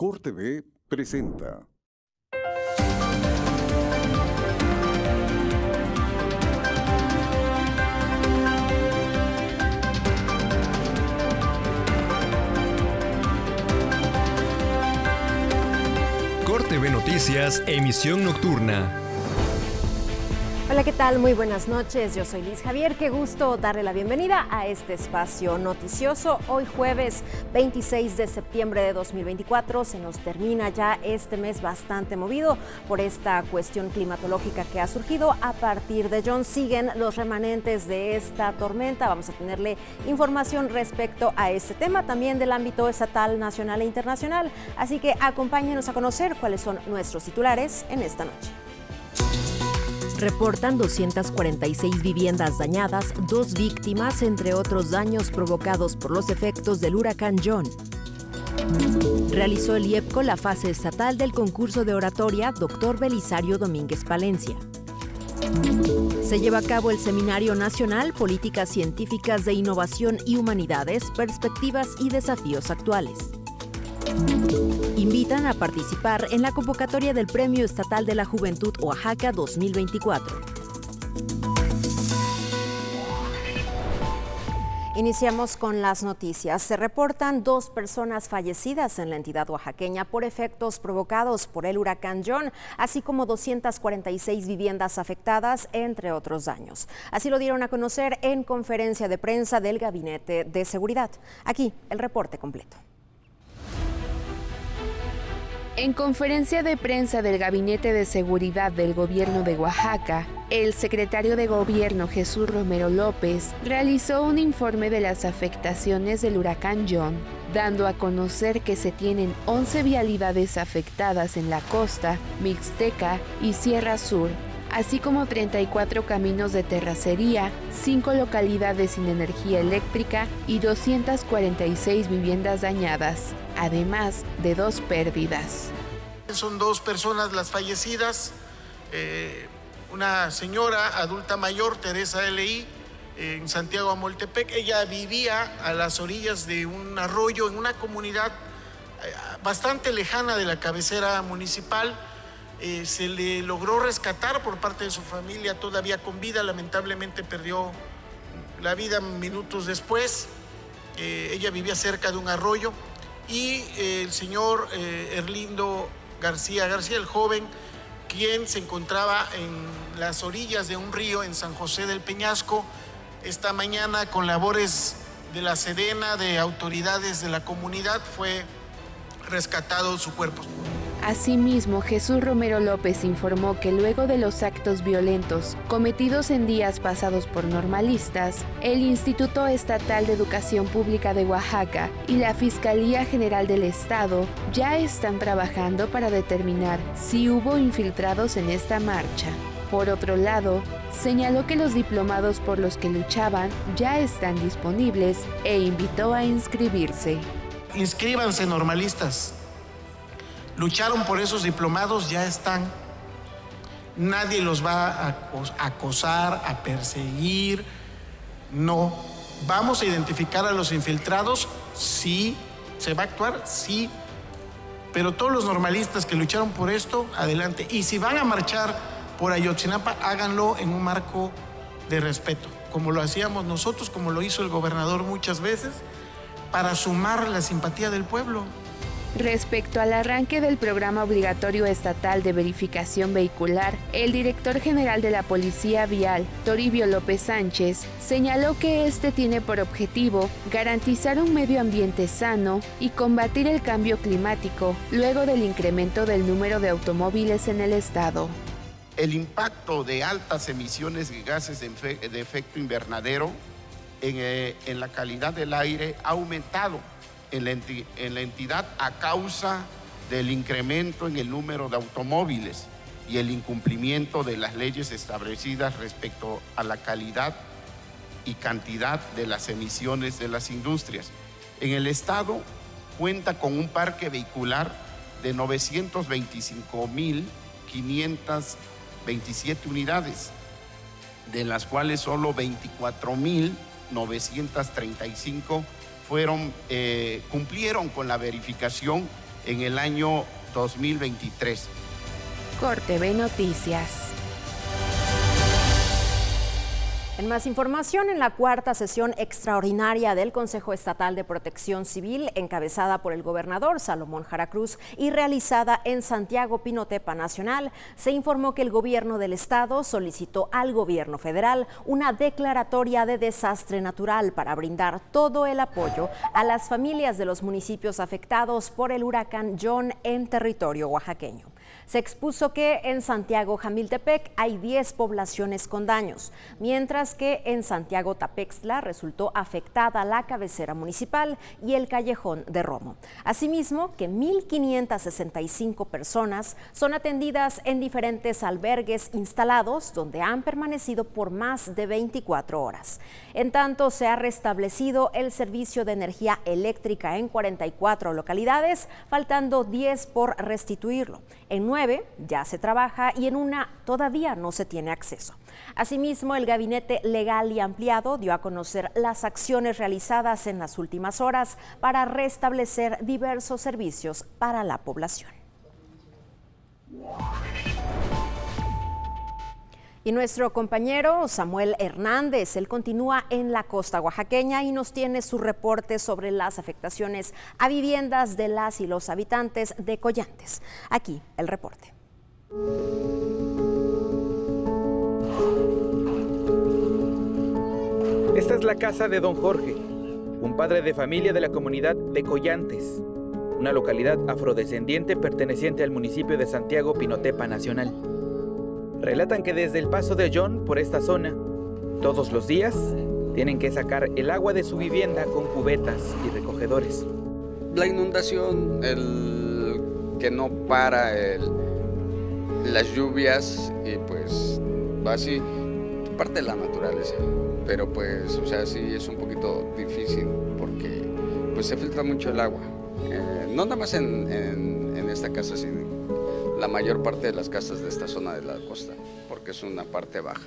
CorTV presenta. CorTV Noticias, emisión nocturna. Hola, ¿qué tal? Muy buenas noches. Yo soy Liz Javier. Qué gusto darle la bienvenida a este espacio noticioso. Hoy jueves 26 de septiembre de 2024 se nos termina ya este mes bastante movido por esta cuestión climatológica que ha surgido a partir de John. Siguen los remanentes de esta tormenta. Vamos a tenerle información respecto a este tema, también del ámbito estatal, nacional e internacional. Así que acompáñenos a conocer cuáles son nuestros titulares en esta noche. Reportan 246 viviendas dañadas, 2 víctimas, entre otros daños provocados por los efectos del huracán John. Realizó el IEPCO la fase estatal del concurso de oratoria Dr. Belisario Domínguez Palencia. Se lleva a cabo el Seminario Nacional Políticas Científicas de Innovación y Humanidades, Perspectivas y Desafíos Actuales. Invitan a participar en la convocatoria del Premio Estatal de la Juventud Oaxaca 2024. Iniciamos con las noticias. Se reportan 2 personas fallecidas en la entidad oaxaqueña por efectos provocados por el huracán John, así como 246 viviendas afectadas, entre otros daños. Así lo dieron a conocer en conferencia de prensa del Gabinete de Seguridad. Aquí el reporte completo. En conferencia de prensa del Gabinete de Seguridad del Gobierno de Oaxaca, el secretario de Gobierno Jesús Romero López realizó un informe de las afectaciones del huracán John, dando a conocer que se tienen 11 vialidades afectadas en la costa, Mixteca y Sierra Sur, así como 34 caminos de terracería, 5 localidades sin energía eléctrica y 246 viviendas dañadas, además de 2 pérdidas. Son 2 personas las fallecidas, una señora adulta mayor, Teresa L.I., en Santiago Amoltepec. Ella vivía a las orillas de un arroyo en una comunidad bastante lejana de la cabecera municipal. Se le logró rescatar por parte de su familia todavía con vida. Lamentablemente perdió la vida minutos después. Ella vivía cerca de un arroyo. Y el señor Erlindo García, el joven, quien se encontraba en las orillas de un río en San José del Peñasco, esta mañana con labores de la Sedena, de autoridades de la comunidad, fue rescatado su cuerpo. Asimismo, Jesús Romero López informó que luego de los actos violentos cometidos en días pasados por normalistas, el Instituto Estatal de Educación Pública de Oaxaca y la Fiscalía General del Estado ya están trabajando para determinar si hubo infiltrados en esta marcha. Por otro lado, señaló que los diplomados por los que luchaban ya están disponibles e invitó a inscribirse. Inscríbanse, normalistas. Lucharon por esos diplomados, ya están. Nadie los va a acosar, a perseguir. No. ¿Vamos a identificar a los infiltrados? Sí. ¿Se va a actuar? Sí. Pero todos los normalistas que lucharon por esto, adelante. Y si van a marchar por Ayotzinapa, háganlo en un marco de respeto, como lo hacíamos nosotros, como lo hizo el gobernador muchas veces, para sumar la simpatía del pueblo. Respecto al arranque del programa obligatorio estatal de verificación vehicular, el director general de la Policía Vial, Toribio López Sánchez, señaló que este tiene por objetivo garantizar un medio ambiente sano y combatir el cambio climático, luego del incremento del número de automóviles en el estado. El impacto de altas emisiones de gases de efecto invernadero en la calidad del aire ha aumentado en la entidad a causa del incremento en el número de automóviles y el incumplimiento de las leyes establecidas respecto a la calidad y cantidad de las emisiones de las industrias. En el estado cuenta con un parque vehicular de 925.527 unidades, de las cuales solo 24.935 cumplieron con la verificación en el año 2023. Corte B Noticias. En más información, en la cuarta sesión extraordinaria del Consejo Estatal de Protección Civil, encabezada por el gobernador Salomón Jara Cruz y realizada en Santiago Pinotepa Nacional, se informó que el gobierno del estado solicitó al gobierno federal una declaratoria de desastre natural para brindar todo el apoyo a las familias de los municipios afectados por el huracán John en territorio oaxaqueño. Se expuso que en Santiago Jamiltepec hay 10 poblaciones con daños, mientras que en Santiago Tapextla resultó afectada la cabecera municipal y el callejón de Romo. Asimismo, que 1.565 personas son atendidas en diferentes albergues instalados donde han permanecido por más de 24 horas. En tanto, se ha restablecido el servicio de energía eléctrica en 44 localidades, faltando 10 por restituirlo. En 9 ya se trabaja y en una todavía no se tiene acceso. Asimismo, el Gabinete Legal y Ampliado dio a conocer las acciones realizadas en las últimas horas para restablecer diversos servicios para la población. Y nuestro compañero Samuel Hernández, él continúa en la costa oaxaqueña y nos tiene su reporte sobre las afectaciones a viviendas de las y los habitantes de Collantes. Aquí el reporte. Esta es la casa de don Jorge, un padre de familia de la comunidad de Collantes, una localidad afrodescendiente perteneciente al municipio de Santiago Pinotepa Nacional. Relatan que desde el paso de John por esta zona, todos los días tienen que sacar el agua de su vivienda con cubetas y recogedores. La inundación, el que no para, las lluvias y pues va así, parte de la naturaleza. Pero pues, o sea, sí es un poquito difícil porque pues se filtra mucho el agua. No nada más en esta casa, sino la mayor parte de las casas de esta zona de la costa, porque es una parte baja.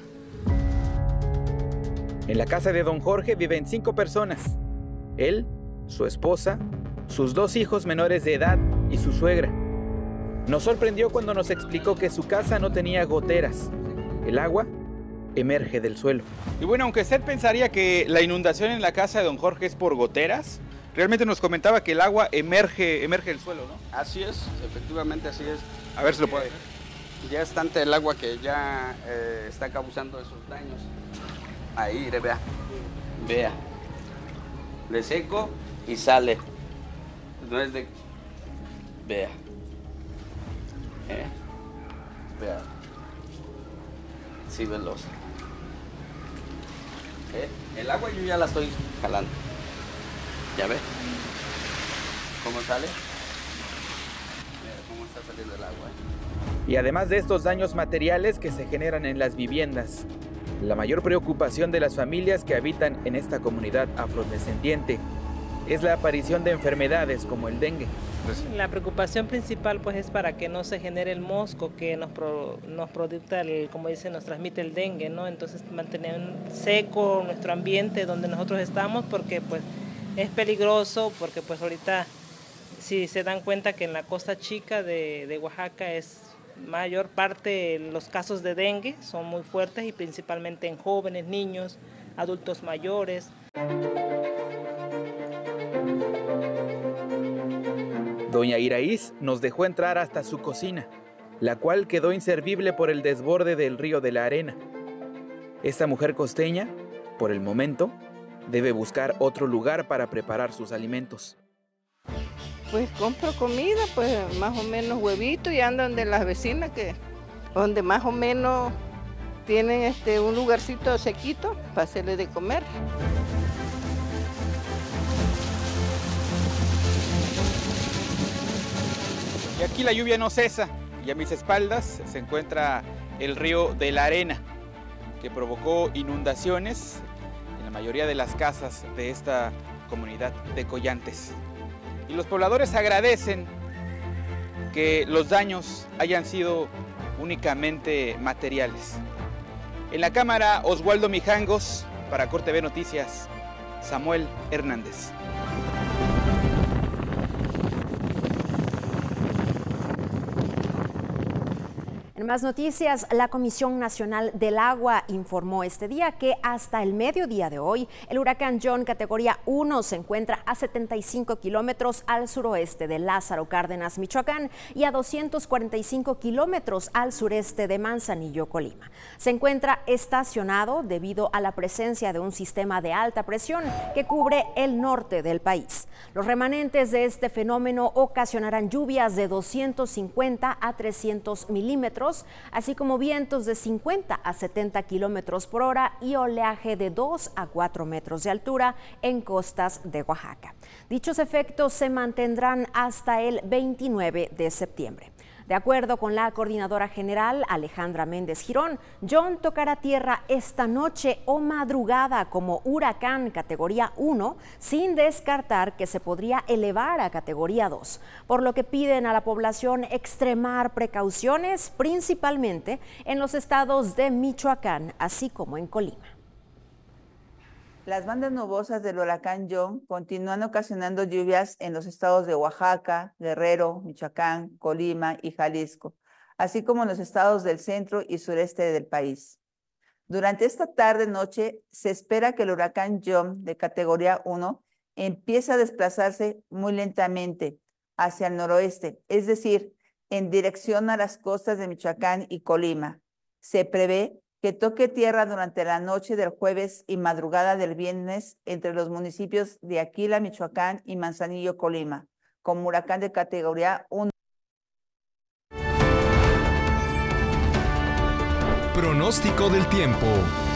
En la casa de don Jorge viven 5 personas. Él, su esposa, sus 2 hijos menores de edad y su suegra. Nos sorprendió cuando nos explicó que su casa no tenía goteras. El agua emerge del suelo. Y bueno, aunque usted pensaría que la inundación en la casa de don Jorge es por goteras, realmente nos comentaba que el agua emerge del suelo, ¿no? Así es, efectivamente así es. A ver si lo puede ver. Ya es tanta el agua que ya está causando esos daños. Ahí, vea. Vea. Le seco y sale. No es de... Vea. Vea. Sí, veloz. El agua yo ya la estoy jalando. ¿Ya ve? ¿Cómo sale? Mira cómo está saliendo el agua. Y además de estos daños materiales que se generan en las viviendas, la mayor preocupación de las familias que habitan en esta comunidad afrodescendiente es la aparición de enfermedades como el dengue. La preocupación principal pues es para que no se genere el mosco que nos producta, como dicen, nos transmite el dengue, ¿no? Entonces mantener seco nuestro ambiente donde nosotros estamos porque pues es peligroso, porque pues ahorita si se dan cuenta que en la costa chica de Oaxaca es mayor parte los casos de dengue, son muy fuertes y principalmente en jóvenes, niños, adultos mayores. Doña Iraíz nos dejó entrar hasta su cocina, la cual quedó inservible por el desborde del río de la Arena. Esta mujer costeña, por el momento, debe buscar otro lugar para preparar sus alimentos. Pues compro comida, pues más o menos huevitos y ando donde las vecinas donde más o menos tienen un lugarcito sequito para hacerle de comer. Y aquí la lluvia no cesa y a mis espaldas se encuentra el río de la Arena, que provocó inundaciones en la mayoría de las casas de esta comunidad de Collantes. Y los pobladores agradecen que los daños hayan sido únicamente materiales. En la cámara, Oswaldo Mijangos, para Corte B Noticias, Samuel Hernández. En más noticias, la Comisión Nacional del Agua informó este día que hasta el mediodía de hoy, el huracán John categoría 1 se encuentra a 75 kilómetros al suroeste de Lázaro Cárdenas, Michoacán, y a 245 kilómetros al sureste de Manzanillo, Colima. Se encuentra estacionado debido a la presencia de un sistema de alta presión que cubre el norte del país. Los remanentes de este fenómeno ocasionarán lluvias de 250 a 300 milímetros, así como vientos de 50 a 70 kilómetros por hora y oleaje de 2 a 4 metros de altura en costas de Oaxaca. Dichos efectos se mantendrán hasta el 29 de septiembre. De acuerdo con la coordinadora general Alejandra Méndez Girón, John tocará tierra esta noche o madrugada como huracán categoría 1, sin descartar que se podría elevar a categoría 2, por lo que piden a la población extremar precauciones, principalmente en los estados de Michoacán, así como en Colima. Las bandas nubosas del huracán John continúan ocasionando lluvias en los estados de Oaxaca, Guerrero, Michoacán, Colima y Jalisco, así como en los estados del centro y sureste del país. Durante esta tarde-noche se espera que el huracán John de categoría 1 empiece a desplazarse muy lentamente hacia el noroeste, es decir, en dirección a las costas de Michoacán y Colima. Se prevé que toque tierra durante la noche del jueves y madrugada del viernes entre los municipios de Aquila, Michoacán y Manzanillo, Colima, como huracán de categoría 1. Pronóstico del tiempo.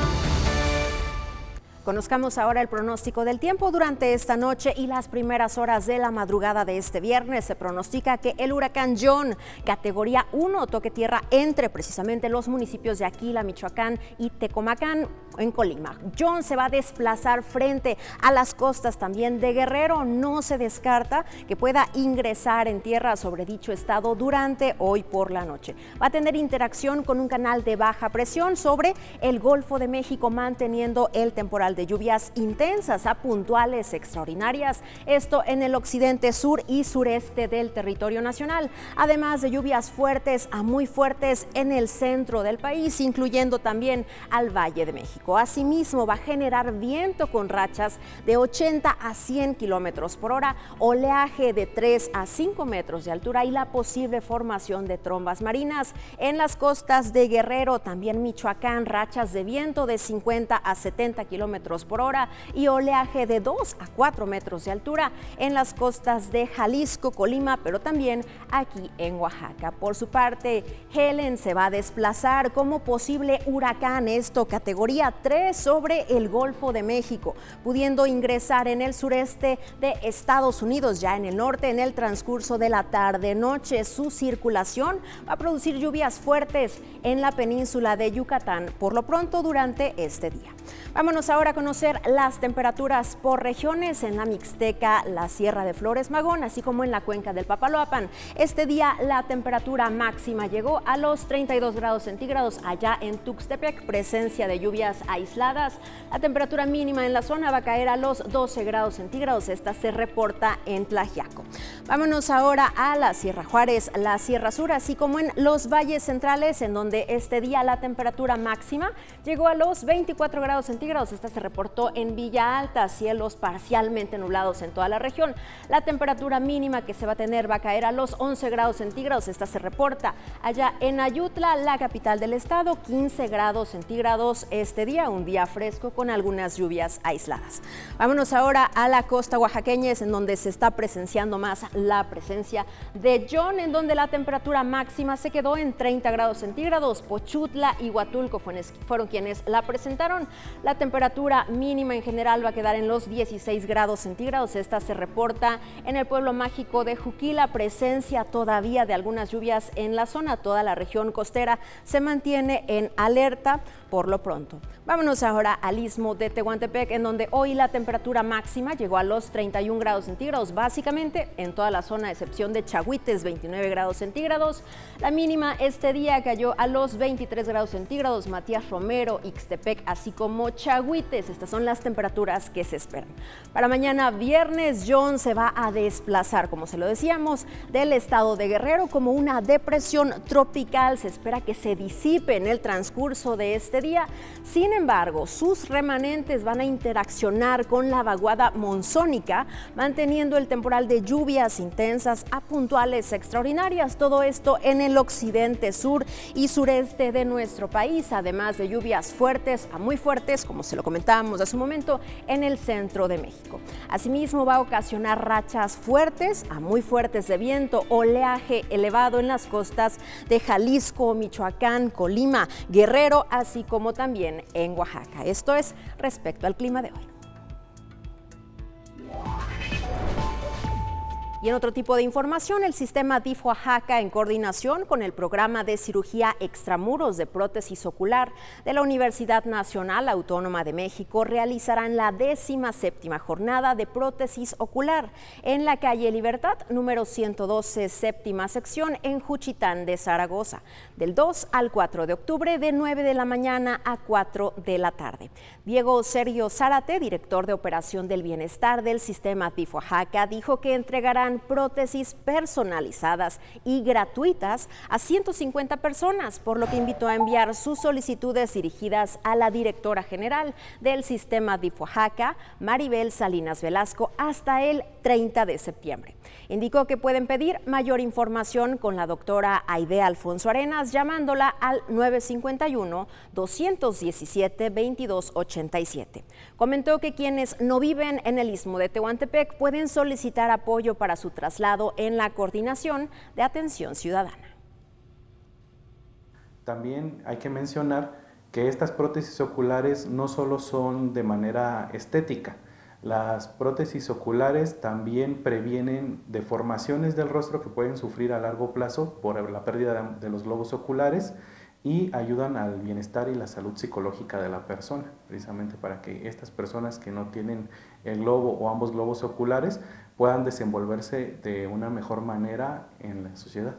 Conozcamos ahora el pronóstico del tiempo durante esta noche y las primeras horas de la madrugada de este viernes. Se pronostica que el huracán John, categoría 1, toque tierra entre precisamente los municipios de Aquila, Michoacán y Tecomacán, en Colima. John se va a desplazar frente a las costas también de Guerrero. No se descarta que pueda ingresar en tierra sobre dicho estado durante hoy por la noche. Va a tener interacción con un canal de baja presión sobre el Golfo de México, manteniendo el temporal de lluvias intensas a puntuales extraordinarias, esto en el occidente, sur y sureste del territorio nacional, además de lluvias fuertes a muy fuertes en el centro del país, incluyendo también al Valle de México. Asimismo, va a generar viento con rachas de 80 a 100 kilómetros por hora, oleaje de 3 a 5 metros de altura y la posible formación de trombas marinas en las costas de Guerrero, también Michoacán, rachas de viento de 50 a 70 kilómetros por hora y oleaje de 2 a 4 metros de altura en las costas de Jalisco, Colima, pero también aquí en Oaxaca. Por su parte, Helen se va a desplazar como posible huracán, esto categoría 3 sobre el Golfo de México, pudiendo ingresar en el sureste de Estados Unidos, ya en el norte, en el transcurso de la tarde-noche. Su circulación va a producir lluvias fuertes en la península de Yucatán, por lo pronto durante este día. Vámonos ahora a conocer las temperaturas por regiones en la Mixteca, la Sierra de Flores Magón, así como en la cuenca del Papaloapan. Este día la temperatura máxima llegó a los 32 grados centígrados allá en Tuxtepec, presencia de lluvias aisladas. La temperatura mínima en la zona va a caer a los 12 grados centígrados, esta se reporta en Tlaxiaco. Vámonos ahora a la Sierra Juárez, la Sierra Sur, así como en los valles centrales, en donde este día la temperatura máxima llegó a los 24 grados centígrados, esta se reportó en Villa Alta, cielos parcialmente nublados en toda la región. La temperatura mínima que se va a tener va a caer a los 11 grados centígrados, esta se reporta allá en Ayutla, la capital del estado, 15 grados centígrados este día, un día fresco con algunas lluvias aisladas. Vámonos ahora a la costa oaxaqueña, en donde se está presenciando más la presencia de John, en donde la temperatura máxima se quedó en 30 grados centígrados. Pochutla y Huatulco fueron quienes la presentaron. La temperatura mínima en general va a quedar en los 16 grados centígrados. Esta se reporta en el pueblo mágico de Juquila, presencia todavía de algunas lluvias en la zona. Toda la región costera se mantiene en alerta por lo pronto. Vámonos ahora al istmo de Tehuantepec, en donde hoy la temperatura máxima llegó a los 31 grados centígrados, básicamente en toda la zona, a excepción de Chahuites, 29 grados centígrados. La mínima este día cayó a los 23 grados centígrados, Matías Romero, Ixtepec, así como Chahuites. constantes. Estas son las temperaturas que se esperan. Para mañana viernes, John se va a desplazar, como se lo decíamos, del estado de Guerrero como una depresión tropical. Se espera que se disipe en el transcurso de este día. Sin embargo, sus remanentes van a interaccionar con la vaguada monzónica, manteniendo el temporal de lluvias intensas a puntuales extraordinarias. Todo esto en el occidente, sur y sureste de nuestro país, además de lluvias fuertes a muy fuertes, como se lo comentábamos hace un momento, en el centro de México. Asimismo, va a ocasionar rachas fuertes a muy fuertes de viento, oleaje elevado en las costas de Jalisco, Michoacán, Colima, Guerrero, así como también en Oaxaca. Esto es respecto al clima de hoy. Y en otro tipo de información, el sistema DIF Oaxaca, en coordinación con el programa de cirugía extramuros de prótesis ocular de la Universidad Nacional Autónoma de México, realizarán la 17ª jornada de prótesis ocular en la calle Libertad, número 112, séptima sección, en Juchitán de Zaragoza, del 2 al 4 de octubre, de 9 de la mañana a 4 de la tarde. Diego Sergio Zárate, director de operación del bienestar del sistema DIF Oaxaca, dijo que entregarán prótesis personalizadas y gratuitas a 150 personas, por lo que invitó a enviar sus solicitudes dirigidas a la directora general del sistema DIF Oaxaca, Maribel Salinas Velasco, hasta el 30 de septiembre. Indicó que pueden pedir mayor información con la doctora Aide Alfonso Arenas llamándola al 951-217-2287. Comentó que quienes no viven en el Istmo de Tehuantepec pueden solicitar apoyo para su traslado en la Coordinación de Atención Ciudadana. También hay que mencionar que estas prótesis oculares no solo son de manera estética. Las prótesis oculares también previenen deformaciones del rostro que pueden sufrir a largo plazo por la pérdida de los globos oculares y ayudan al bienestar y la salud psicológica de la persona, precisamente para que estas personas que no tienen el globo o ambos globos oculares puedan desenvolverse de una mejor manera en la sociedad.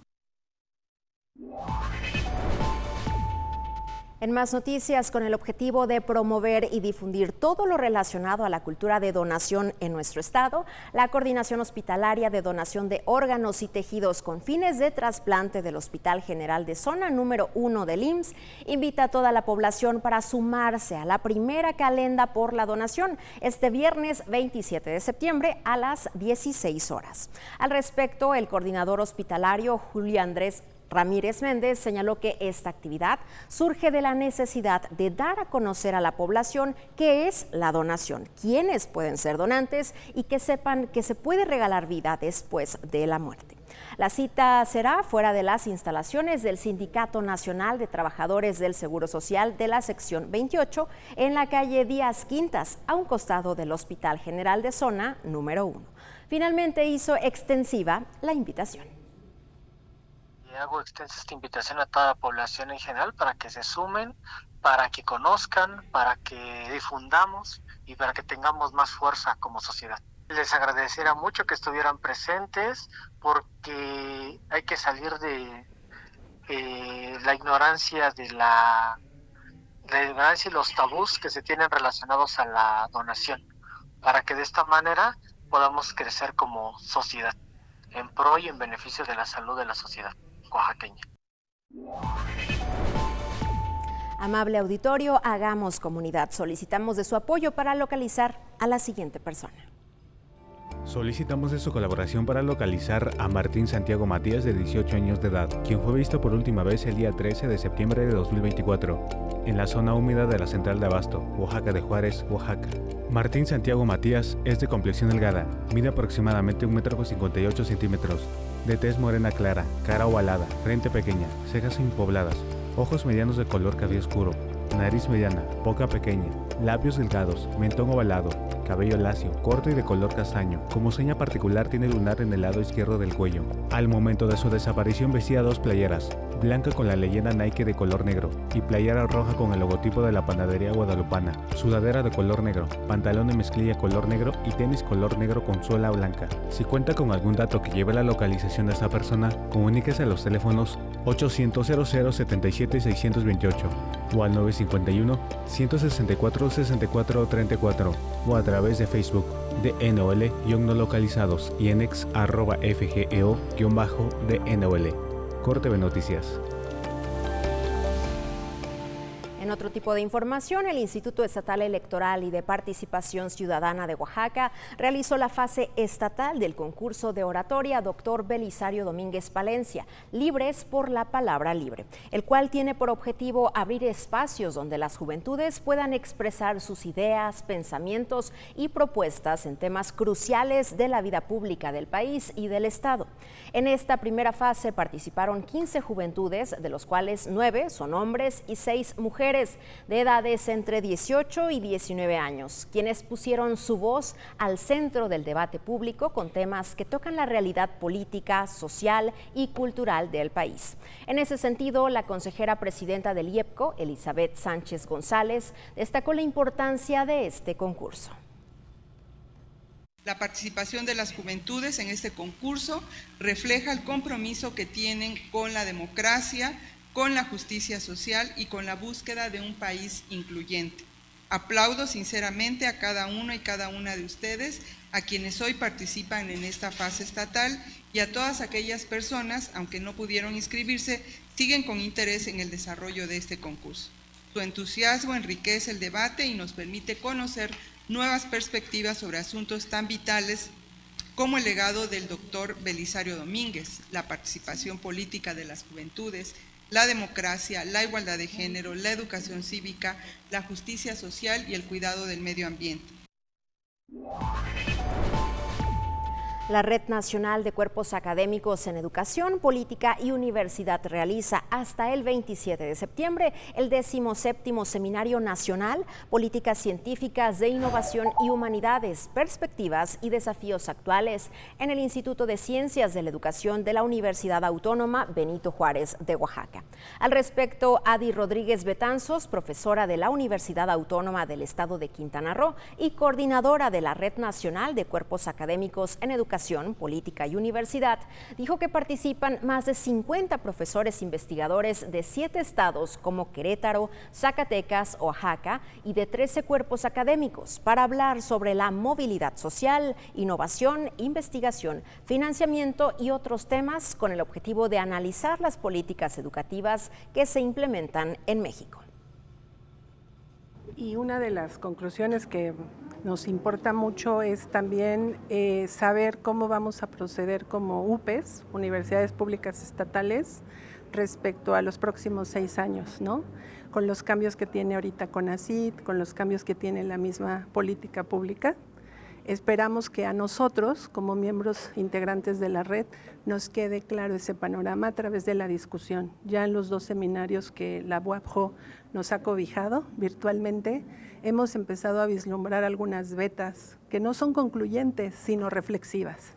En más noticias, con el objetivo de promover y difundir todo lo relacionado a la cultura de donación en nuestro estado, la Coordinación Hospitalaria de Donación de Órganos y Tejidos con fines de trasplante del Hospital General de Zona número 1 del IMSS invita a toda la población para sumarse a la primera calenda por la donación este viernes 27 de septiembre a las 16 horas. Al respecto, el coordinador hospitalario Julio Andrés Ramírez Méndez señaló que esta actividad surge de la necesidad de dar a conocer a la población qué es la donación, quiénes pueden ser donantes y que sepan que se puede regalar vida después de la muerte. La cita será fuera de las instalaciones del Sindicato Nacional de Trabajadores del Seguro Social de la sección 28 en la calle Díaz Quintas, a un costado del Hospital General de Zona número 1. Finalmente hizo extensiva la invitación. Hago extensa esta invitación a toda la población en general para que se sumen, para que conozcan, para que difundamos y para que tengamos más fuerza como sociedad. Les agradecería mucho que estuvieran presentes porque hay que salir de la ignorancia la ignorancia y los tabús que se tienen relacionados a la donación, para que de esta manera podamos crecer como sociedad en pro y en beneficio de la salud de la sociedad oaxaqueña. Amable auditorio, hagamos comunidad. Solicitamos de su apoyo para localizar a la siguiente persona. Solicitamos de su colaboración para localizar a Martín Santiago Matías, de 18 años de edad, quien fue visto por última vez el día 13 de septiembre de 2024, en la zona húmeda de la Central de Abasto, Oaxaca de Juárez, Oaxaca. Martín Santiago Matías es de complexión delgada, mide aproximadamente 1,58 m, de tez morena clara, cara ovalada, frente pequeña, cejas impobladas, ojos medianos de color café oscuro, nariz mediana, boca pequeña, labios delgados, mentón ovalado, cabello lacio, corto y de color castaño. Como seña particular tiene lunar en el lado izquierdo del cuello. Al momento de su desaparición vestía dos playeras, blanca con la leyenda Nike de color negro y playera roja con el logotipo de la panadería guadalupana, sudadera de color negro, pantalón de mezclilla color negro y tenis color negro con suela blanca. Si cuenta con algún dato que lleve a la localización de esta persona, comuníquese a los teléfonos 800-0077-628 o al 951-164-6434 o a través de Facebook de NOL-no localizados y en ex@fgeo-de-NOL. Corte de Noticias. En otro tipo de información, el Instituto Estatal Electoral y de Participación Ciudadana de Oaxaca realizó la fase estatal del concurso de oratoria Dr. Belisario Domínguez Palencia, Libres por la Palabra Libre, el cual tiene por objetivo abrir espacios donde las juventudes puedan expresar sus ideas, pensamientos y propuestas en temas cruciales de la vida pública del país y del Estado. En esta primera fase participaron 15 juventudes, de los cuales 9 son hombres y 6 mujeres de edades entre 18 y 19 años, quienes pusieron su voz al centro del debate público con temas que tocan la realidad política, social y cultural del país. En ese sentido, la consejera presidenta del IEPCO, Elizabeth Sánchez González, destacó la importancia de este concurso. La participación de las juventudes en este concurso refleja el compromiso que tienen con la democracia, con la justicia social y con la búsqueda de un país incluyente. Aplaudo sinceramente a cada uno y cada una de ustedes, a quienes hoy participan en esta fase estatal y a todas aquellas personas, aunque no pudieron inscribirse, siguen con interés en el desarrollo de este concurso. Su entusiasmo enriquece el debate y nos permite conocer nuevas perspectivas sobre asuntos tan vitales como el legado del doctor Belisario Domínguez, la participación política de las juventudes, la democracia, la igualdad de género, la educación cívica, la justicia social y el cuidado del medio ambiente. La Red Nacional de Cuerpos Académicos en Educación, Política y Universidad realiza hasta el 27 de septiembre el 17º Seminario Nacional Políticas Científicas de Innovación y Humanidades, Perspectivas y Desafíos Actuales en el Instituto de Ciencias de la Educación de la Universidad Autónoma Benito Juárez de Oaxaca. Al respecto, Adi Rodríguez Betanzos, profesora de la Universidad Autónoma del Estado de Quintana Roo y coordinadora de la Red Nacional de Cuerpos Académicos en Educación, Política y Universidad, dijo que participan más de 50 profesores investigadores de 7 estados como Querétaro, Zacatecas, Oaxaca y de 13 cuerpos académicos para hablar sobre la movilidad social, innovación, investigación, financiamiento y otros temas con el objetivo de analizar las políticas educativas que se implementan en México. Y una de las conclusiones que nos importa mucho es también saber cómo vamos a proceder como UPES, Universidades Públicas Estatales, respecto a los próximos 6 años, ¿no? Con los cambios que tiene ahorita CONACYT, con los cambios que tiene la misma política pública. Esperamos que a nosotros, como miembros integrantes de la red, nos quede claro ese panorama a través de la discusión. Ya en los 2 seminarios que la UAPJO nos ha cobijado virtualmente, hemos empezado a vislumbrar algunas vetas que no son concluyentes, sino reflexivas.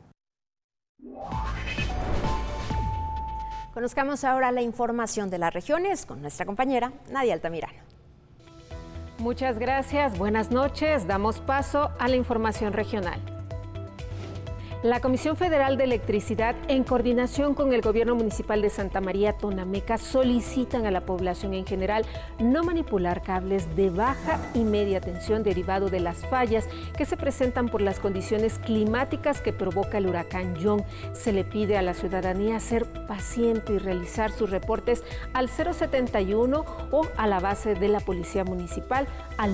Conozcamos ahora la información de las regiones con nuestra compañera Nadia Altamirano. Muchas gracias, buenas noches. Damos paso a la información regional. La Comisión Federal de Electricidad, en coordinación con el Gobierno Municipal de Santa María Tonameca, solicitan a la población en general no manipular cables de baja y media tensión derivado de las fallas que se presentan por las condiciones climáticas que provoca el huracán John. Se le pide a la ciudadanía ser paciente y realizar sus reportes al 071 o a la base de la Policía Municipal al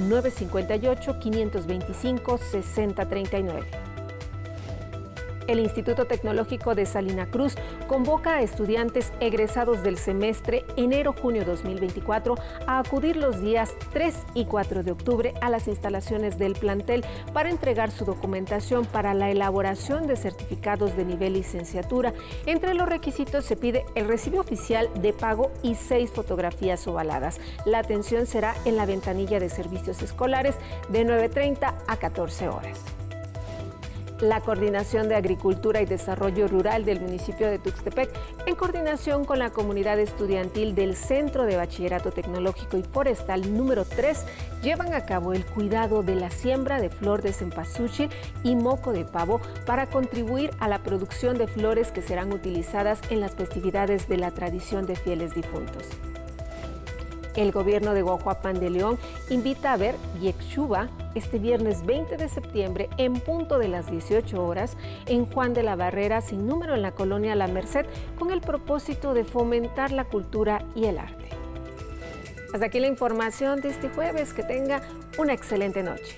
958-525-6039. El Instituto Tecnológico de Salina Cruz convoca a estudiantes egresados del semestre enero-junio 2024 a acudir los días 3 y 4 de octubre a las instalaciones del plantel para entregar su documentación para la elaboración de certificados de nivel licenciatura. Entre los requisitos se pide el recibo oficial de pago y 6 fotografías ovaladas. La atención será en la ventanilla de servicios escolares de 9:30 a 14 horas. La Coordinación de Agricultura y Desarrollo Rural del municipio de Tuxtepec, en coordinación con la comunidad estudiantil del Centro de Bachillerato Tecnológico y Forestal número 3, llevan a cabo el cuidado de la siembra de flor de cempasúchil y moco de pavo para contribuir a la producción de flores que serán utilizadas en las festividades de la tradición de fieles difuntos. El gobierno de Guajuapan de León invita a ver Yexuba este viernes 20 de septiembre en punto de las 18 horas en Juan de la Barrera sin número en la colonia La Merced, con el propósito de fomentar la cultura y el arte. Hasta aquí la información de este jueves. Que tenga una excelente noche.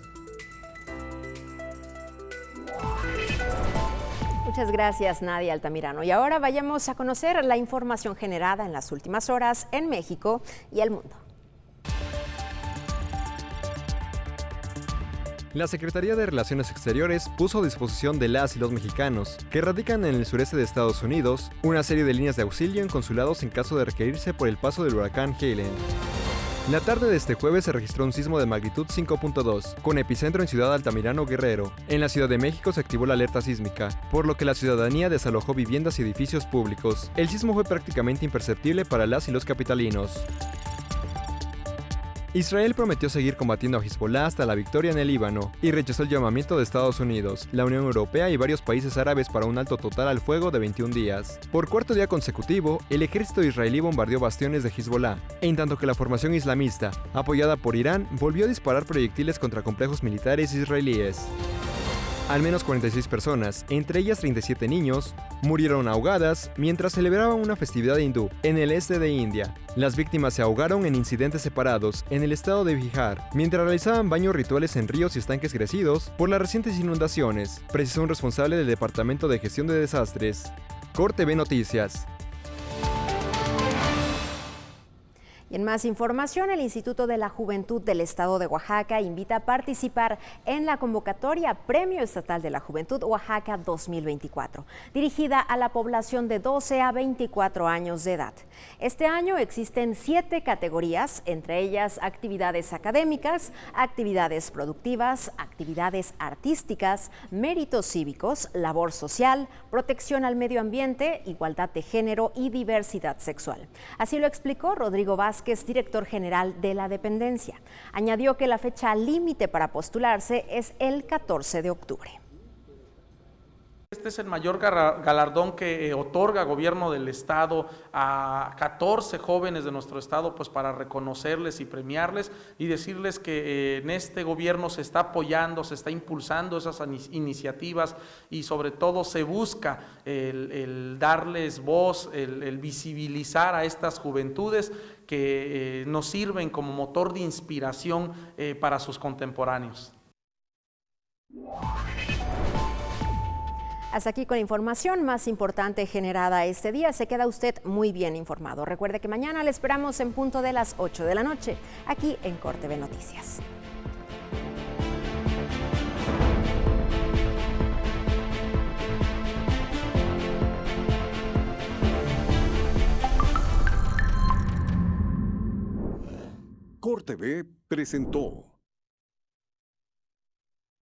Muchas gracias, Nadia Altamirano. Y ahora vayamos a conocer la información generada en las últimas horas en México y el mundo. La Secretaría de Relaciones Exteriores puso a disposición de las y los mexicanos que radican en el sureste de Estados Unidos una serie de líneas de auxilio en consulados en caso de requerirse por el paso del huracán Helen. La tarde de este jueves se registró un sismo de magnitud 5.2, con epicentro en Ciudad Altamirano, Guerrero. En la Ciudad de México se activó la alerta sísmica, por lo que la ciudadanía desalojó viviendas y edificios públicos. El sismo fue prácticamente imperceptible para las y los capitalinos. Israel prometió seguir combatiendo a Hezbollah hasta la victoria en el Líbano y rechazó el llamamiento de Estados Unidos, la Unión Europea y varios países árabes para un alto total al fuego de 21 días. Por cuarto día consecutivo, el ejército israelí bombardeó bastiones de Hezbollah, en tanto que la formación islamista, apoyada por Irán, volvió a disparar proyectiles contra complejos militares israelíes. Al menos 46 personas, entre ellas 37 niños, murieron ahogadas mientras celebraban una festividad hindú en el este de India. Las víctimas se ahogaron en incidentes separados en el estado de Bihar, mientras realizaban baños rituales en ríos y estanques crecidos por las recientes inundaciones, precisó un responsable del Departamento de Gestión de Desastres. CorTV Noticias. Y en más información, el Instituto de la Juventud del Estado de Oaxaca invita a participar en la convocatoria Premio Estatal de la Juventud Oaxaca 2024, dirigida a la población de 12 a 24 años de edad. Este año existen 7 categorías, entre ellas actividades académicas, actividades productivas, actividades artísticas, méritos cívicos, labor social, protección al medio ambiente, igualdad de género y diversidad sexual. Así lo explicó Rodrigo Vázquez, director general de la dependencia. Añadió que la fecha límite para postularse es el 14 de octubre. Este es el mayor galardón que otorga Gobierno del Estado a 14 jóvenes de nuestro Estado, pues para reconocerles y premiarles y decirles que en este gobierno se está apoyando, se está impulsando esas iniciativas y sobre todo se busca el darles voz, el visibilizar a estas juventudes que nos sirven como motor de inspiración para sus contemporáneos. Hasta aquí con la información más importante generada este día. Se queda usted muy bien informado. Recuerde que mañana le esperamos en punto de las 8 de la noche, aquí en CorTV Noticias. CorTV presentó